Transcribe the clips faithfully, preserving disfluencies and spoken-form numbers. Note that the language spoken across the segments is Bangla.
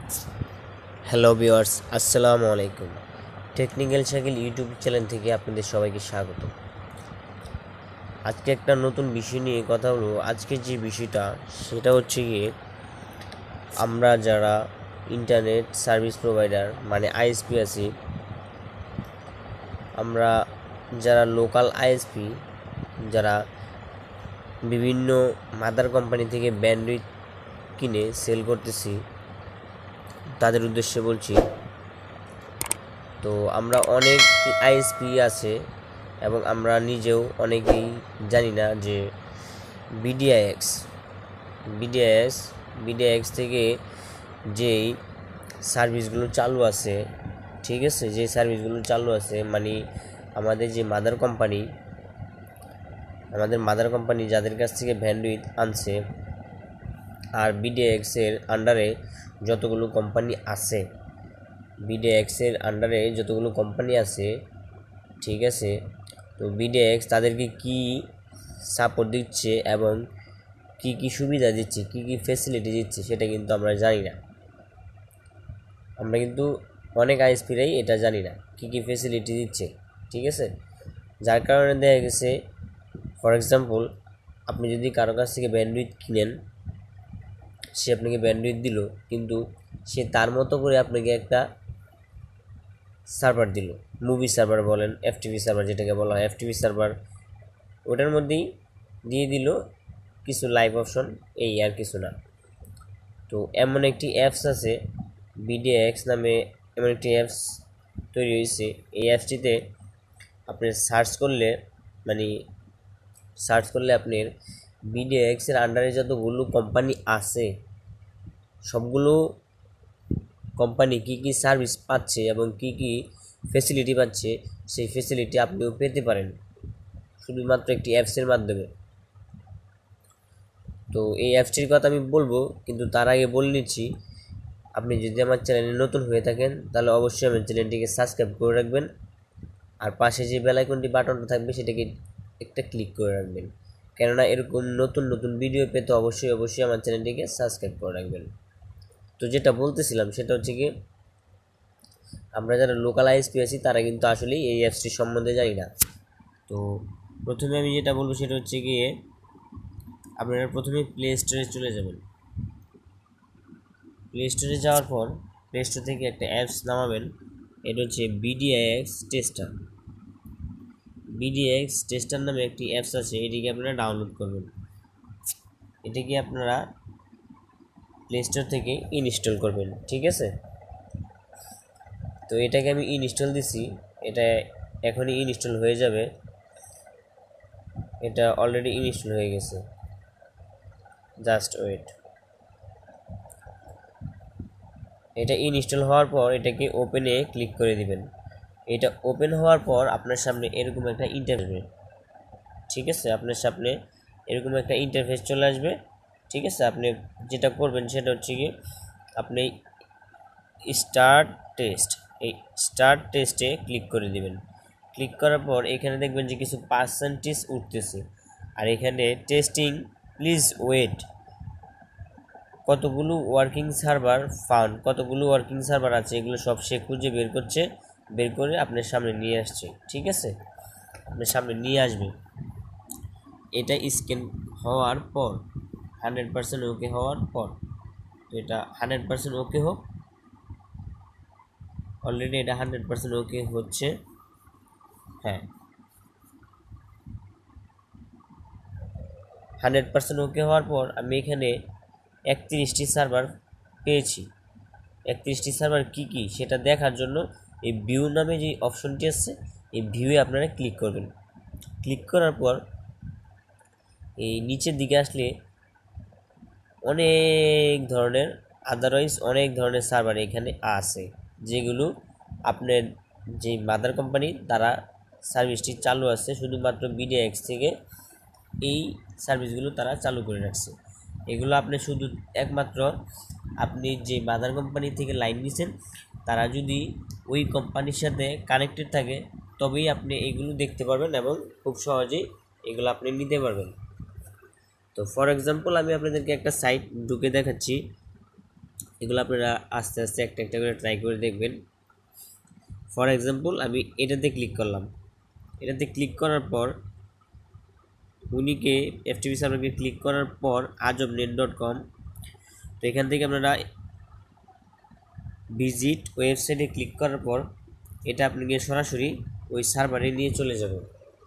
হ্যালো ভিউয়ার্স, আসসালামু আলাইকুম। টেকনিক্যাল শাকিল ইউটিউব চ্যানেল থেকে আপনাদের সবাইকে স্বাগত। আজকে একটা নতুন বিষয় নিয়ে কথা হলো। আজকে যে বিষয়টা সেটা হচ্ছে গিয়ে আমরা যারা ইন্টারনেট সার্ভিস প্রোভাইডার মানে আইএসপি আছি, আমরা যারা লোকাল আইএসপি, যারা বিভিন্ন মাদার কোম্পানি থেকে ব্যান্ডউইথ কিনে সেল করতেছি, তাদের উদ্দেশ্যে বলছি। তো আমরা অনেক আইএসপি আছে এবং আমরা নিজেও অনেকেই জানি না যে বিডিআইএক্স বিডিআইএক্স বিডিআইএক্স থেকে যেই সার্ভিসগুলো চালু আছে, ঠিক আছে, যে সার্ভিসগুলো চালু আছে মানে আমাদের যে মাদার কোম্পানি আমাদের মাদার কোম্পানি যাদের কাছ থেকে ব্যান্ডউইথ আনছে, আর বিডিআইএক্সের আন্ডারে যতগুলো কোম্পানি আছে বিডিএক্সের আন্ডারে যতগুলো কোম্পানি আছে, ঠিক আছে। তো বিডিএক্স তাদেরকে কি সাপোর্ট দিচ্ছে এবং কি কি সুবিধা দিচ্ছে, কি কি ফ্যাসিলিটি দিচ্ছে সেটা কিন্তু আমরা জানি না। আমরা কিন্তু অনেক আইএসপিরাই এটা জানি না কি কি ফ্যাসিলিটি দিচ্ছে, ঠিক আছে। যার কারণে দেখা গেছে, ফর এক্সাম্পল, আপনি যদি কারো কাছ থেকে ব্যান্ডউইথ কিনেন, সে আপনাকে ব্যান্ডউইথ দিল, কিন্তু সে তার মতো করে আপনাকে একটা সার্ভার দিল, মুভি সার্ভার বলেন, এফটিভি সার্ভার যেটাকে বলা হয় এফটিভি সার্ভার, ওটার মধ্যেই দিয়ে দিল কিছু লাইভ অপশন, এই আর কিছু না। তো এমন একটি অ্যাপস আছে বিডিএক্স নামে, এমন একটি অ্যাপস তৈরি হয়েছে। এই অ্যাপসটিতে আপনি সার্চ করলে মানে সার্চ করলে আপনার বিডিএক্সের আন্ডারে যতগুলো কোম্পানি আছে সবগুলো কোম্পানি কি কি সার্ভিস পাচ্ছে এবং কি কি ফ্যাসিলিটি পাচ্ছে সেই ফ্যাসিলিটি আপনিও পেতে পারেন শুধুমাত্র একটি অ্যাপসের মাধ্যমে। তো এই অ্যাপসটির কথা আমি বলবো, কিন্তু তার আগে বলে নিচ্ছি, আপনি যদি আমার চ্যানেলে নতুন হয়ে থাকেন তাহলে অবশ্যই আমার চ্যানেলটিকে সাবস্ক্রাইব করে রাখবেন, আর পাশে যে বেল আইকনটি বাটনটা থাকবে সেটাকে একটা ক্লিক করে রাখবেন, কেননা এরকম নতুন নতুন ভিডিও পেতে অবশ্যই অবশ্যই আমার চ্যানেলটিকে সাবস্ক্রাইব করে রাখবেন। তো যেটা বলতেছিলাম সেটা হচ্ছে কি, আমরা যারা লোকাল আইএসপি আছি তারা কিন্তু আসলেই এই অ্যাপসটির সম্বন্ধে জানি না। তো প্রথমে আমি যেটা বলবো সেটা হচ্ছে গিয়ে আপনারা প্রথমে প্লে স্টোরে চলে যাবেন। প্লে স্টোরে যাওয়ার পর প্লে স্টোর থেকে একটা অ্যাপস নামাবেন, এটা হচ্ছে বিডিএক্স টেস্টার। বিডিএক্স টেস্টার নামে একটি অ্যাপস আছে, এটিকে আপনারা ডাউনলোড করবেন। এটিকে আপনারা প্লে স্টোর থেকে ইনস্টল করবেন, ঠিক আছে। তো এটাকে আমি ইনস্টল দিছি, এটা এখনই ইনস্টল হয়ে যাবে। এটা অলরেডি ইনস্টল হয়ে গেছে, জাস্ট ওয়েট। এটা ইনস্টল হওয়ার পর এটাকে ওপেনে ক্লিক করে দিবেন। এটা ওপেন হওয়ার পর আপনার সামনে এরকম একটা ইন্টারফেস, ঠিক আছে, আপনার সামনে এরকম একটা ইন্টারফেস চলে আসবে, ঠিক আছে। আপনি যেটা করবেন সেটা হচ্ছে কি, আপনি স্টার্ট টেস্ট, এই স্টার্ট টেস্টে ক্লিক করে দিবেন। ক্লিক করার পর এখানে দেখবেন যে কিছু পার্সেন্টেজ উঠতেছে, আর এখানে টেস্টিং প্লিজ ওয়েট, কতগুলো ওয়ার্কিং সার্ভার ফাউন্ড, কতগুলো ওয়ার্কিং সার্ভার আছে এগুলো সব সে খুঁজে বের করছে, বের করে আপনার সামনে নিয়ে আসছে, ঠিক আছে, আপনার সামনে নিয়ে আসবে। এটা স্ক্যান হওয়ার পর হান্ড্রেড পার্সেন্ট ওকে হওয়ার পর, তো এটা হান্ড্রেড পার্সেন্ট ওকে হোক, অলরেডি এটা হান্ড্রেড পার্সেন্ট ওকে হচ্ছে, হ্যাঁ হান্ড্রেড পার্সেন্ট ওকে হওয়ার পর আমি এখানে একত্রিশটি সার্ভার পেয়েছি। একত্রিশটি সার্ভার কী কী সেটা দেখার জন্য এই ভিউ নামে যে অপশনটি আছে এই ভিউয়ে আপনারা ক্লিক করবেন। ক্লিক করার পর এই নিচের দিকে আসলে অনেক ধরনের আদারওয়াইজ অনেক ধরনের সার্ভার এখানে আছে, যেগুলো আপনার যে মাদার কোম্পানি তারা সার্ভিসটি চালু আছে, শুধুমাত্র বিডিএক্স থেকে এই সার্ভিসগুলো তারা চালু করে রাখছে। এগুলো আপনি শুধু একমাত্র আপনি যে মাদার কোম্পানি থেকে লাইন নিছেন তারা যদি ওই কোম্পানির সাথে কানেক্টেড থাকে তবেই আপনি এগুলো দেখতে পারবেন এবং খুব সহজেই এগুলো আপনি নিতে পারবেন। তো ফর এক্সাম্পল আমি আপনাদেরকে একটা সাইট ঢুকে দেখাচ্ছি। এগুলো আপনারা আস্তে আস্তে একটা একটা করে ট্রাই করে দেখবেন। ফর এক্সাম্পল আমি এটাতে ক্লিক করলাম, এটাতে ক্লিক করার পর উনিকে এফটিপি সার্ভারকে ক্লিক করার পর আজব নেট ডট কম, তো এখান থেকে আপনারা ভিজিট ওয়েবসাইটে ক্লিক করার পর এটা আপনাকে সরাসরি ওই সার্ভারে নিয়ে চলে যাবে।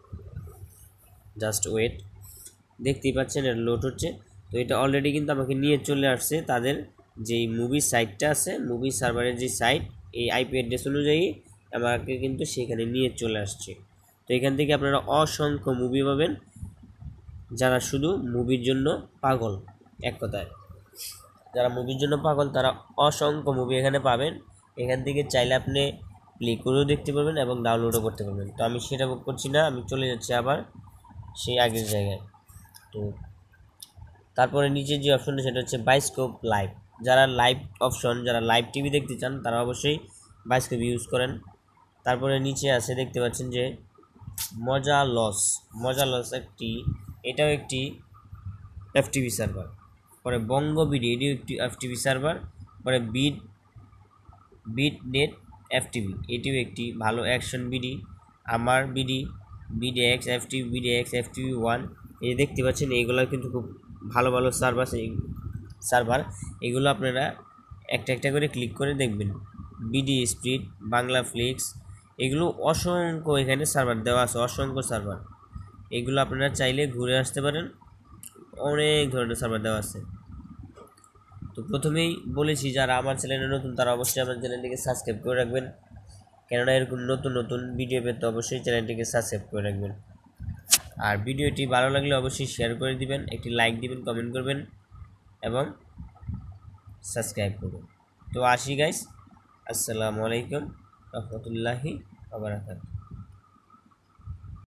জাস্ট ওয়েট, দেখতেই পাচ্ছেন এটা লোড হচ্ছে। তো এটা অলরেডি কিন্তু আমাকে নিয়ে চলে আসছে তাদের যেই মুভি সাইটটা আছে, মুভি সার্ভারের যে সাইট, এই আইপি অ্যাড্রেস অনুযায়ী আমাকে কিন্তু সেখানে নিয়ে চলে আসছে। তো এখান থেকে আপনারা অসংখ্য মুভি পাবেন, যারা শুধু মুভির জন্য পাগল, এক কথায় যারা মুভির জন্য পাগল তারা অসংখ্য মুভি এখানে পাবেন। এখান থেকে চাইলে আপনি প্লে করেও দেখতে পারবেন এবং ডাউনলোডও করতে পারবেন। তো আমি সেটা করছি না, আমি চলে যাচ্ছি আবার সেই আগের জায়গায়। তো তারপরে নিচে যে অপশনটা সেটা হচ্ছে বায়োস্কোপ লাইভ। যারা লাইভ অপশন, যারা লাইভ টিভি দেখতে চান তারা অবশ্যই বায়োস্কোপ ইউজ করেন। তারপরে নিচে আছে দেখতে পাচ্ছেন যে মজা লস, মজা লস একটি, এটাও একটি এফটিভি সার্ভার। পরে বঙ্গ বিডি, এটিও একটি এফটিভি সার্ভার। পরে বিট বিট নেট এফটিভি, এটিও একটি ভালো। অ্যাকশন বিডি, আমার BD, BD X FTP, BD X FTP one, এই দেখতে পাচ্ছেন এইগুলো কিন্তু খুব ভালো ভালো সার্ভার সার্ভার এগুলো আপনারা একটা একটা করে ক্লিক করে দেখবেন। বিডি স্পিড, বাংলা ফ্লিক্স, এগুলো অসংখ্য এখানে সার্ভার দেওয়া আছে, অসংখ্য সার্ভার। এগুলো আপনারা চাইলে ঘুরে আসতে পারেন, অনেক ধরনের সার্ভার দেওয়া আছে। তো প্রথমেই বলেছি যারা আমার চ্যানেলে নতুন তারা অবশ্যই আমার চ্যানেলটিকে সাবস্ক্রাইব করে রাখবেন, কেননা এরকম নতুন নতুন ভিডিও পেতে অবশ্যই চ্যানেলটিকে সাবস্ক্রাইব করে রাখবেন। আর ভিডিওটি ভালো লাগলে অবশ্যই শেয়ার করে দিবেন, একটি লাইক দিবেন, কমেন্ট করবেন এবং সাবস্ক্রাইব করবেন। তো আসি গাইস, আসসালামু আলাইকুম রহমতুল্লাহি ওয়া বারাকাতুহু।